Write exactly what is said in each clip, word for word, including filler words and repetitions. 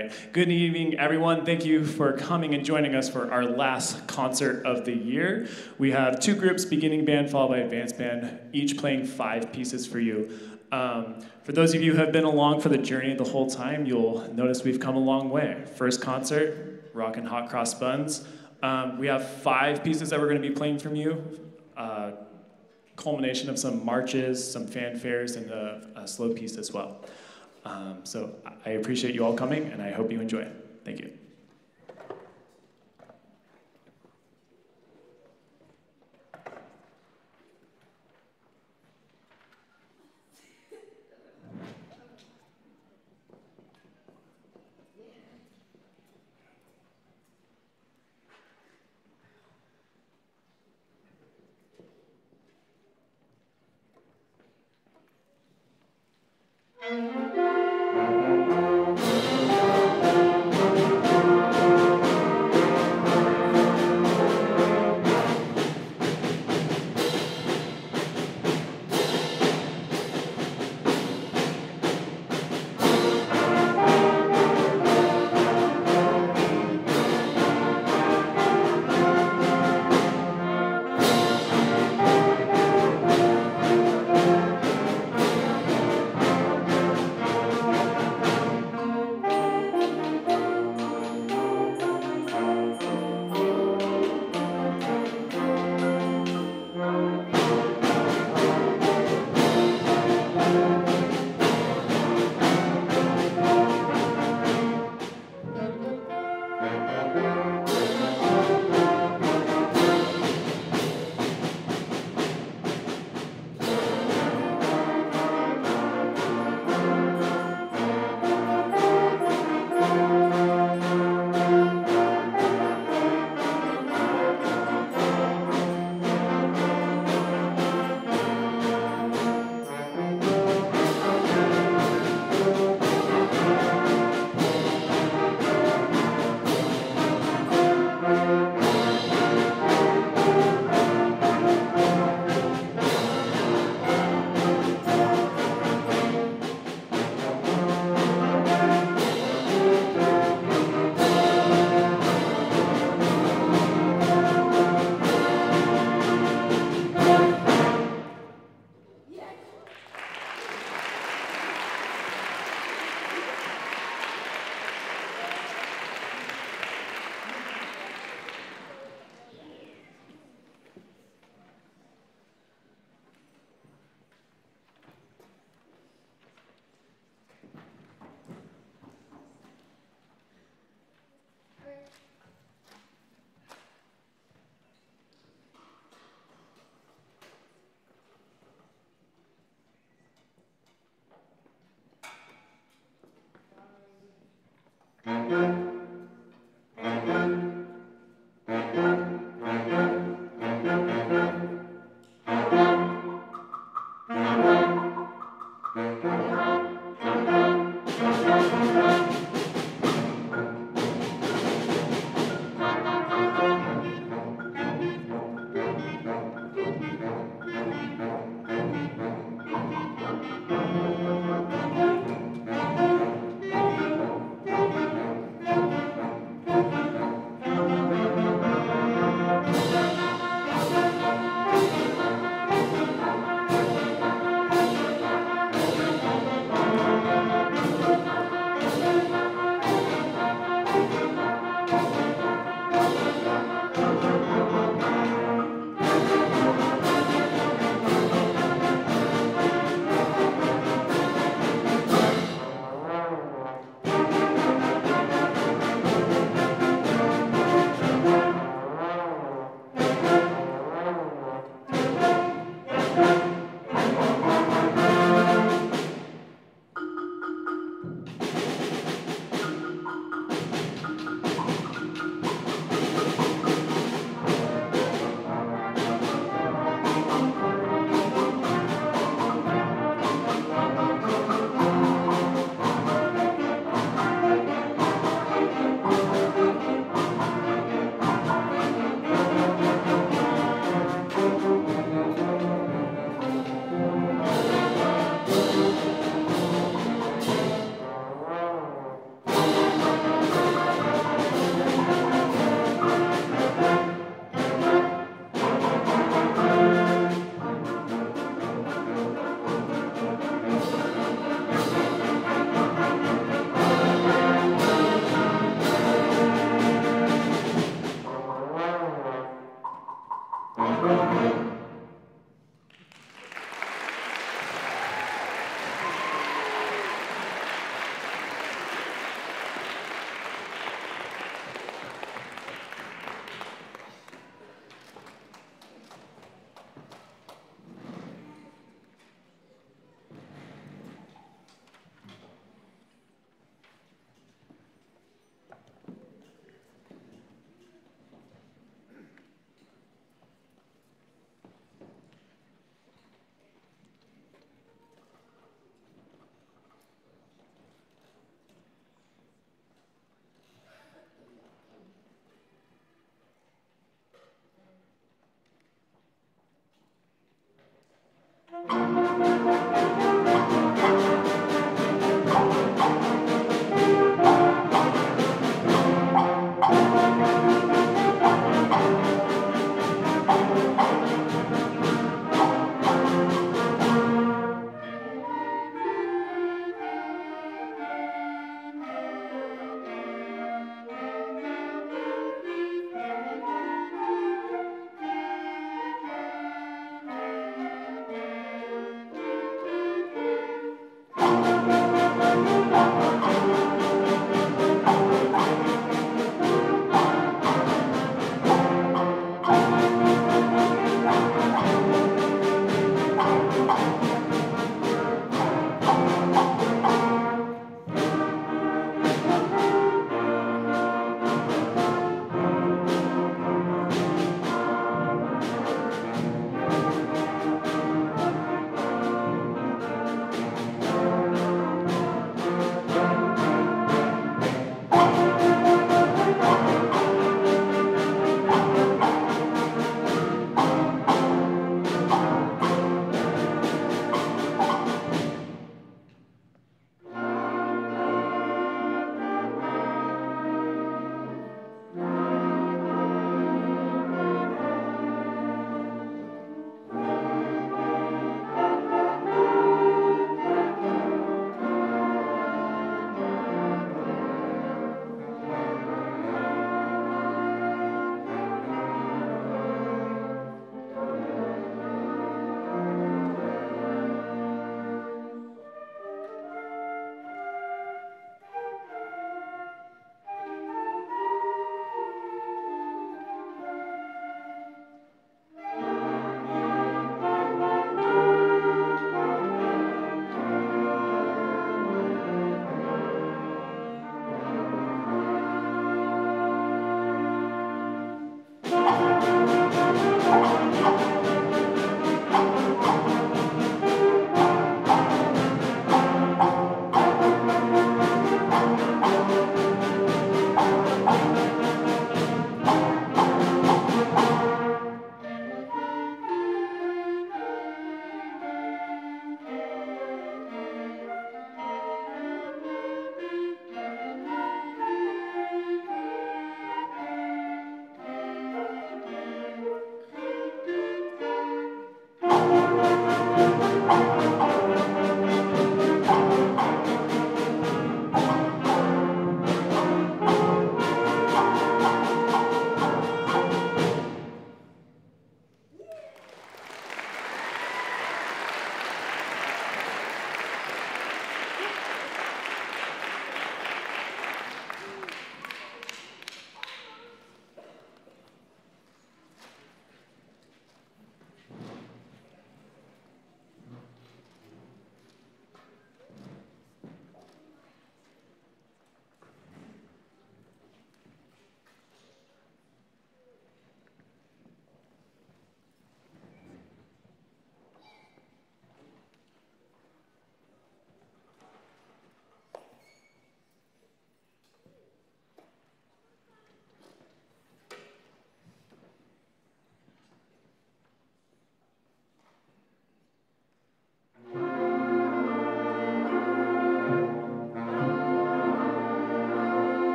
right. Good evening, everyone. Thank you for coming and joining us for our last concert of the year. We have two groups, beginning band followed by advanced band, each playing five pieces for you. Um, for those of you who have been along for the journey the whole time, you'll notice we've come a long way. First concert, Rockin' Hot Cross Buns. Um, we have five pieces that we're going to be playing from you. Uh, culmination of some marches, some fanfares, and a, a slow piece as well. Um, so I appreciate you all coming, and I hope you enjoy it. Thank you.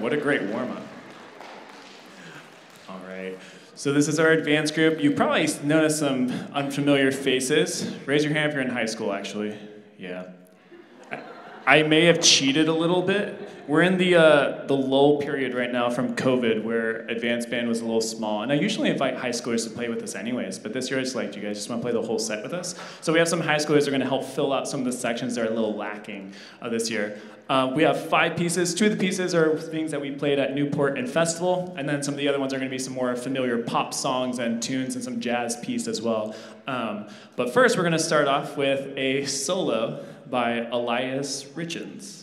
What a great warm-up. All right. So this is our advanced group. You probably noticed some unfamiliar faces. Raise your hand if you're in high school, actually. Yeah. I may have cheated a little bit. We're in the uh, the lull period right now from COVID where advanced band was a little small. And I usually invite high schoolers to play with us anyways, but this year it's like, do you guys just want to play the whole set with us? So we have some high schoolers that are going to help fill out some of the sections that are a little lacking uh, this year. Uh, we have five pieces. Two of the pieces are things that we played at Newport and Festival, and then some of the other ones are going to be some more familiar pop songs and tunes and some jazz piece as well. Um, but first, we're going to start off with a solo by Elias Richens.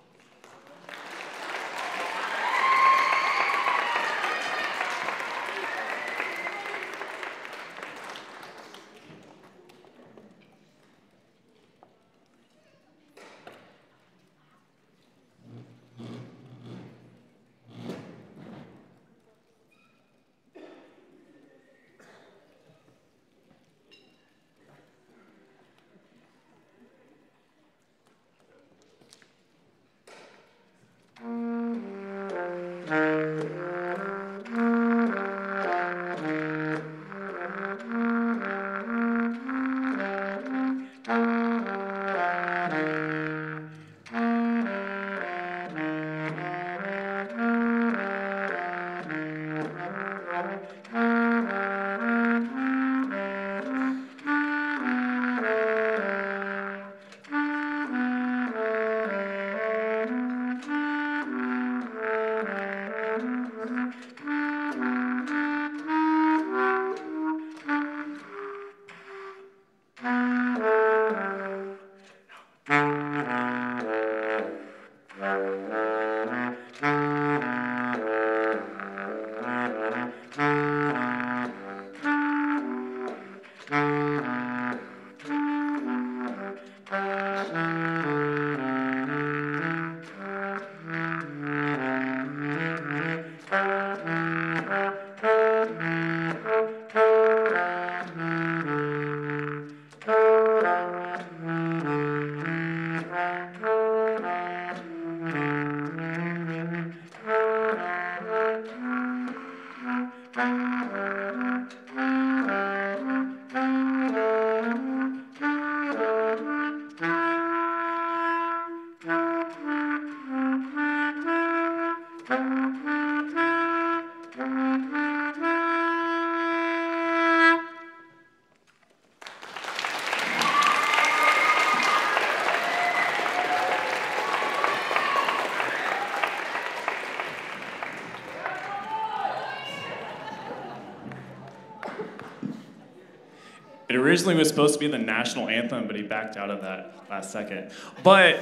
It originally was supposed to be the national anthem, but he backed out of that last second. But,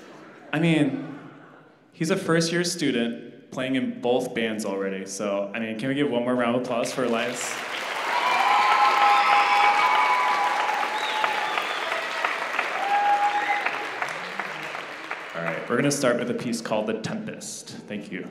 I mean, he's a first-year student playing in both bands already. So, I mean, can we give one more round of applause for Elias? All right, we're gonna start with a piece called The Tempest. Thank you.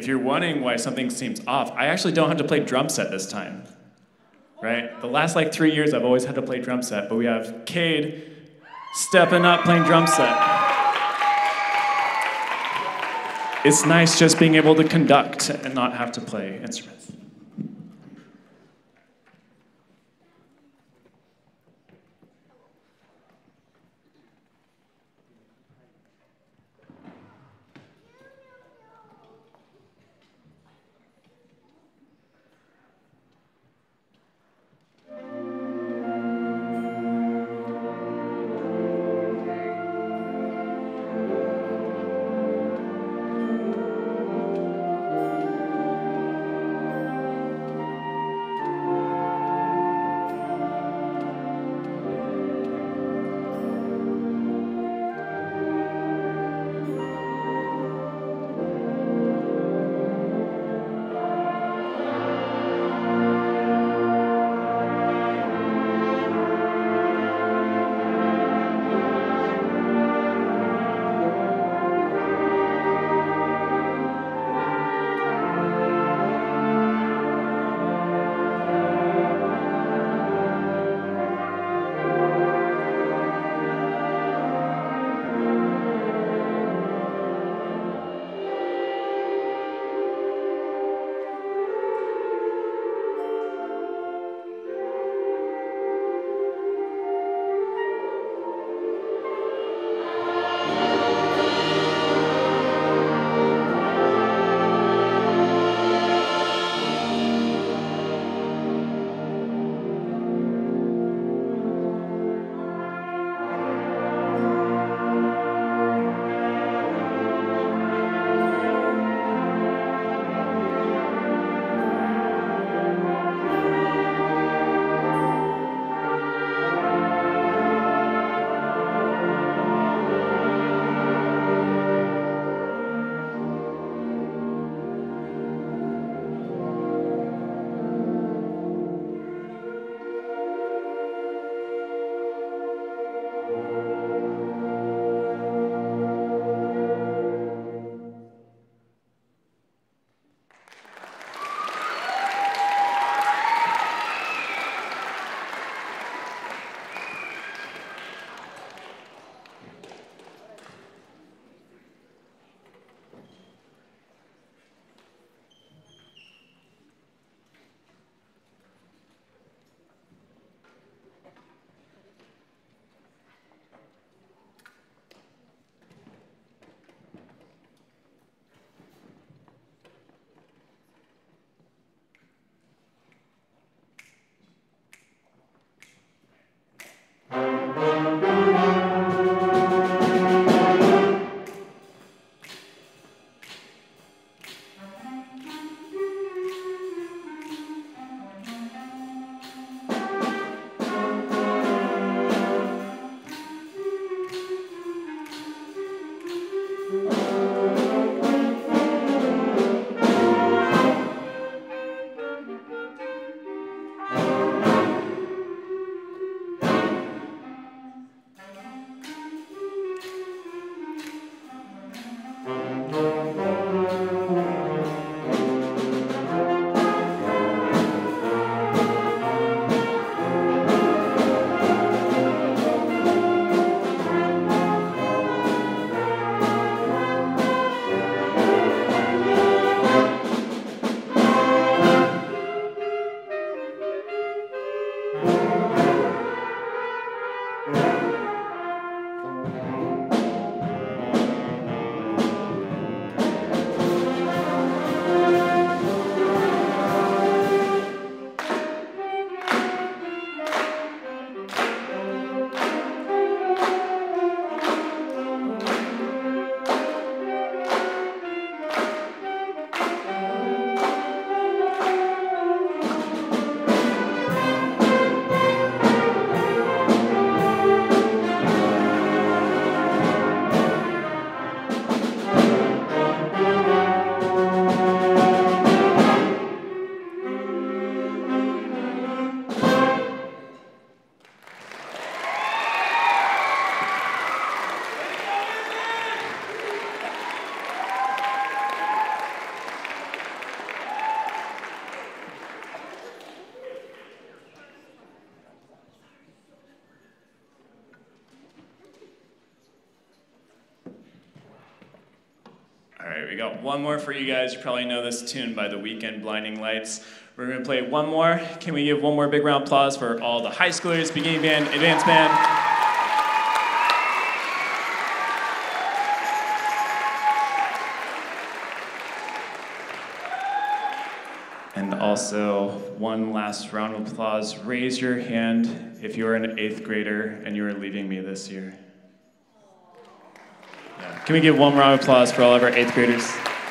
if you're wondering why something seems off, I actually don't have to play drum set this time, right? The last like three years, I've always had to play drum set, but we have Cade stepping up playing drum set. It's nice just being able to conduct and not have to play instruments. right, we got one more for you guys. You probably know this tune by The Weeknd, Blinding Lights. We're gonna play one more. Can we give one more big round of applause for all the high schoolers, beginning band, advanced band? And also, one last round of applause. Raise your hand if you're an eighth grader and you are leaving me this year. Yeah. Can we give one round of applause for all of our eighth graders?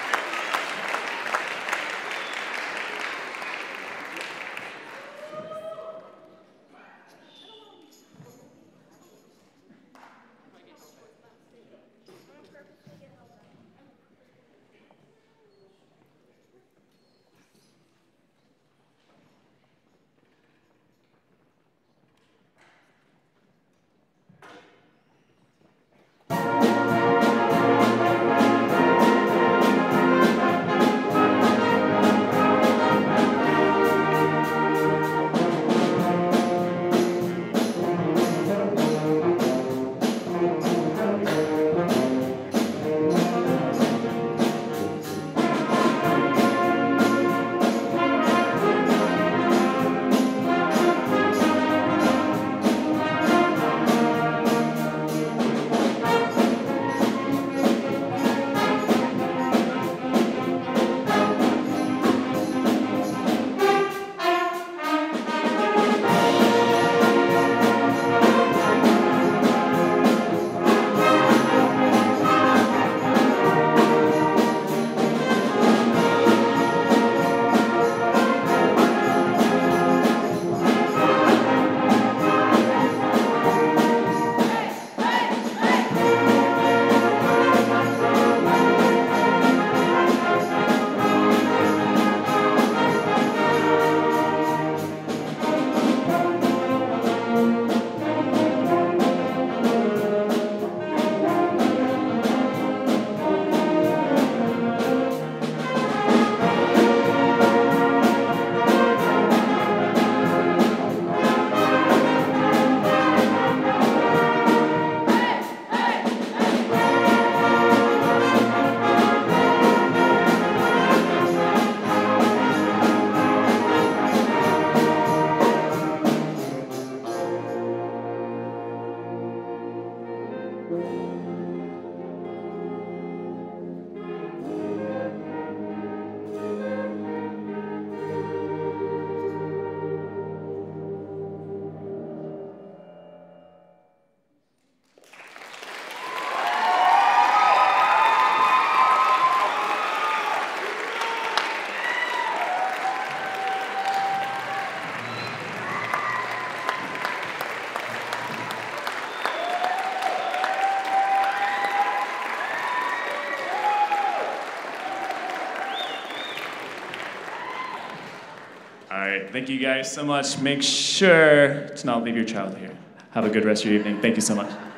All right, thank you guys so much. Make sure to not leave your child here. Have a good rest of your evening. Thank you so much.